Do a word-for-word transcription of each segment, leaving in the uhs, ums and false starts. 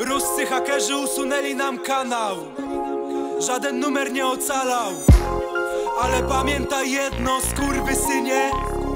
Ruscy hakerzy usunęli nam kanał. Żaden numer nie ocalał. Ale pamiętaj jedno, skurwysynie,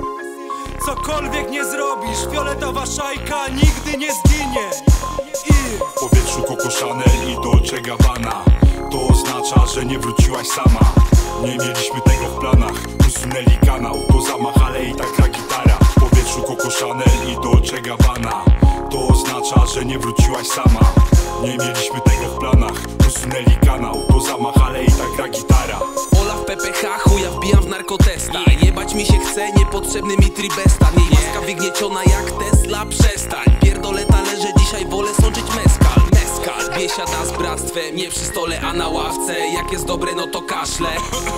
cokolwiek nie zrobisz, fioletowa szajka nigdy nie zginie. I w powietrzu Coco Chanel i Dolce Gabbana. To oznacza, że nie wróciłaś sama. Nie mieliśmy tego w planach. Usunęli kanał, to zamach, ale i tak gra gitara. W powietrzu Coco Chanel i Dolce Gabbana. To oznacza, że nie wróciłaś sama. Nie mieliśmy tego w planach. Usunęli kanał, to zamach, ale i tak gra gitara. Ola w P P H, chuja wbijam w narkotesta. Jebać mi się chce, niepotrzebny mi tribesta. Miej maska wygnieciona jak Tesla, przestań. Pierdolę talerze, dzisiaj wolę sączyć meskal. Meskal, biesiada z bractwem, nie przy stole, a na ławce. Jak jest dobre, no to kaszle.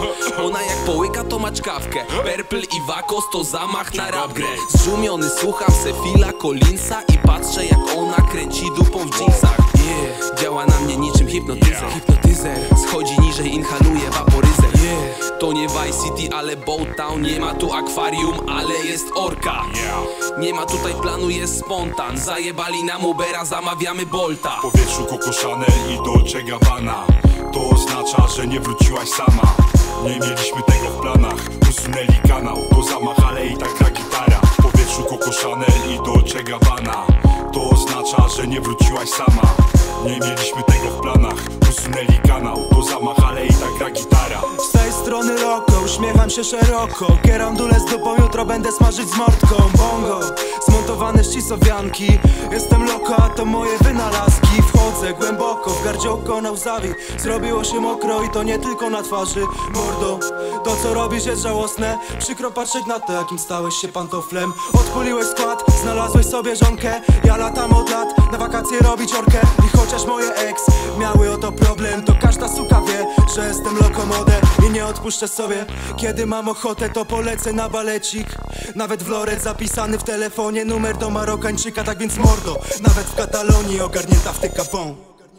Ona jak połyka, to ma czkawkę. Purple i Wakos to zamach na rap grę. Zdumiony słucham se Phila Collinsa i patrzę jak ona kręci dupą w jeansach. Yeah, działa na mnie niczym hipnotyzer. Hipnotyzer, schodzi niżej, inhaluje waporyzer. Yeah, to nie Vice City, ale Boat Town. Nie ma tu akwarium, ale jest orka. Nie ma tutaj planu, jest spontan. Zajebali nam Ubera, zamawiamy Bolta. W powietrzu Coco Chanel i Dolce Gabbana. To oznacza, że nie wróciłaś sama. Nie mieliśmy tego w planach. Usunęli kanał, to zamach, ale i tak gra gitara. W powietrzu Coco Chanel i Dolce Gabbana. To oznacza, że nie wróciłaś sama. Nie mieliśmy tego w planach. Usunęli kanał, to zamach, ale i tak gra gitara. z tej strony Roko, uśmiecham się szeroko. Kierandule z dupą, jutro będę smażyć z mordką. Bongo, zmontowane ścisowianki. Jestem loko, a to moje wynalazki. Wchodzę głęboko, w gardziołko na łzawi. Zrobiło się mokro i to nie tylko na twarzy. Mordo, to co robisz jest żałosne. Przykro patrzeć na to, jakim stałeś się pantoflem. Odpuliłeś skład, znalazłeś sobie żonkę. Ja latam od lat, na wakacje robić orkę. I chociaż moje ex miały o to problem, to każda suka wie, że jestem lokomodę i nie odpuszczę sobie. Kiedy mam ochotę, to polecę na balecik. Nawet w loret zapisany w telefonie numer do Marokańczyka. Tak więc mordo, nawet w Katalonii ogarnięta w tykapą.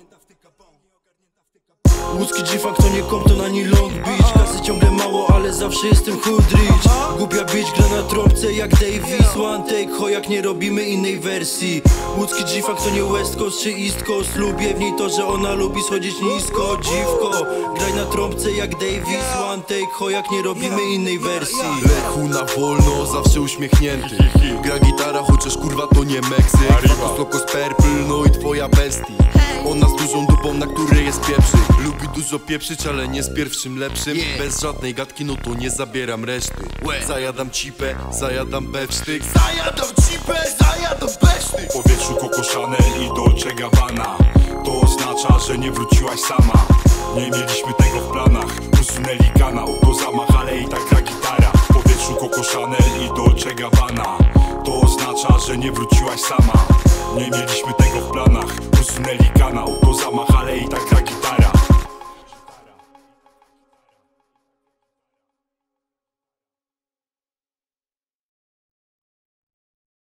Łódzki G-Funk to nie Compton ani Long Beach. Kasy ciągle mało, ale zawsze jestem hood rich. Głupia bitch gra na trąbce jak Davis. One take, ho jak nie robimy innej wersji. Łódzki G-Funk to nie West Coast czy East Coast. Lubię w niej to, że ona lubi schodzić nisko. Dziwko, graj na trąbce jak Davis. One take, ho jak nie robimy innej wersji. Lechu na wolno, zawsze uśmiechnięty. Gra gitara, chociaż kurwa to nie Meksyk. Wakos Lokos Purple, no i twoja bestii. Ona z dużą dupą, na której jest pieprzyk. Lubi dużo pieprzyć, ale nie z pierwszym lepszym. Bez żadnej gadki, no to nie zabieram reszty. Zajadam cipę, zajadam bewsztyk. Zajadam cipę, zajadam besztyk. W powietrzu Coco Chanel i Dolce Gabbana. To oznacza, że nie wróciłaś sama. Nie mieliśmy tego w planach. Usunęli kanał, to zamach, ale i tak gra gitara. W powietrzu Coco Chanel i Dolce Gabbana. To oznacza, że nie wróciłaś sama. Nie mieliśmy tego w planach. Usunęli kanał, to zamach, ale i tak gra gitara.